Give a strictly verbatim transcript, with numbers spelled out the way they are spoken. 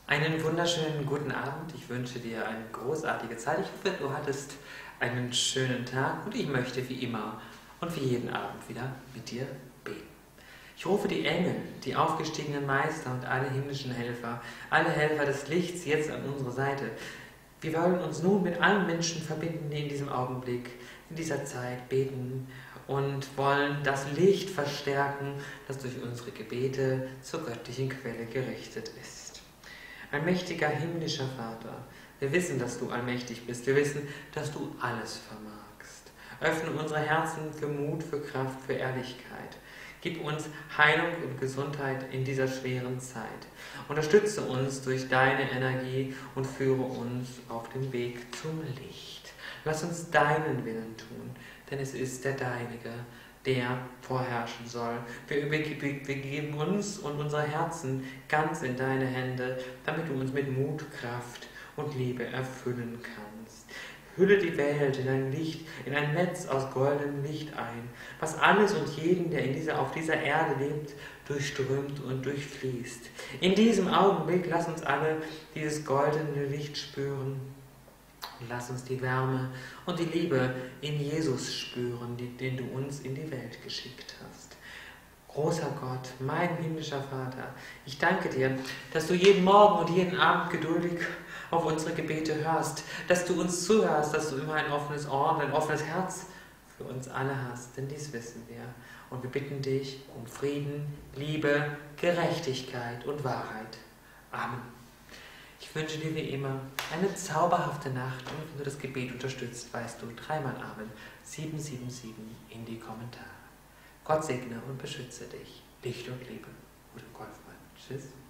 Einen wunderschönen guten Abend. Ich wünsche dir eine großartige Zeit. Ich hoffe, du hattest einen schönen Tag und ich möchte wie immer und wie jeden Abend wieder mit dir beten. Ich rufe die Engel, die aufgestiegenen Meister und alle himmlischen Helfer, alle Helfer des Lichts jetzt an unsere Seite. Wir wollen uns nun mit allen Menschen verbinden, die in diesem Augenblick, in dieser Zeit beten und wollen das Licht verstärken, das durch unsere Gebete zur göttlichen Quelle gerichtet ist. Allmächtiger himmlischer Vater, wir wissen, dass du allmächtig bist, wir wissen, dass du alles vermagst. Öffne unsere Herzen für Mut, für Kraft, für Ehrlichkeit. Gib uns Heilung und Gesundheit in dieser schweren Zeit. Unterstütze uns durch deine Energie und führe uns auf den Weg zum Licht. Lass uns deinen Willen tun, denn es ist der deinige, der vorherrschen soll. Wir begeben uns und unsere Herzen ganz in deine Hände, damit du uns mit Mut, Kraft und Liebe erfüllen kannst. Hülle die Welt in ein Licht, in ein Netz aus goldenem Licht ein, was alles und jeden, der in dieser, auf dieser Erde lebt, durchströmt und durchfließt. In diesem Augenblick lass uns alle dieses goldene Licht spüren. Und lass uns die Wärme und die Liebe in Jesus spüren, die, den du uns in die Welt geschickt hast. Großer Gott, mein himmlischer Vater, ich danke dir, dass du jeden Morgen und jeden Abend geduldig auf unsere Gebete hörst, dass du uns zuhörst, dass du immer ein offenes Ohr und ein offenes Herz für uns alle hast, denn dies wissen wir. Und wir bitten dich um Frieden, Liebe, Gerechtigkeit und Wahrheit. Amen. Ich wünsche dir wie immer eine zauberhafte Nacht und wenn du das Gebet unterstützt, weißt du dreimal Amen, sieben sieben sieben in die Kommentare. Gott segne und beschütze dich. Licht und Liebe. Rudolf Golfmann. Tschüss.